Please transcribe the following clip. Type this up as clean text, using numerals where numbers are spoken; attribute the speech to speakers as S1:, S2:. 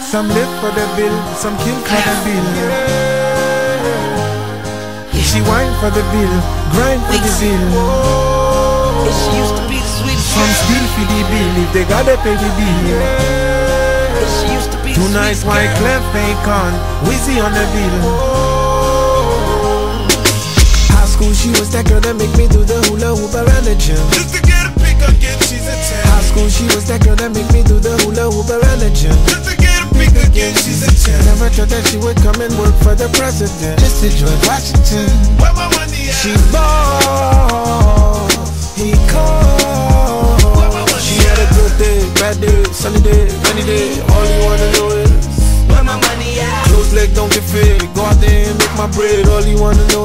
S1: Some live for the bill, some kill for the bill. She whine for the bill, grind for the bill.
S2: She used to be the sweetest.
S1: Some steal for the bill if they gotta pay the bill.
S2: She used to be the
S1: Two nice white clef ain't on, Wizzy on the bill. High school she was that girl that make me do the hula hoop around the gym.
S3: Just to get a pick again, she's a 10.
S1: High school she was that girl that make me do the hula hoop around the gym.
S3: Just to get a pick again, she's a 10.
S1: Never thought that she would come and work for the president. Just to George Washington.
S3: Where my money at?
S1: She bought, he called. She had a good day, bad day, sunny day, rainy day. All you wanna know is
S2: Where my money at?
S1: closed leg don't get fed. Go out there and make my bread. All you wanna know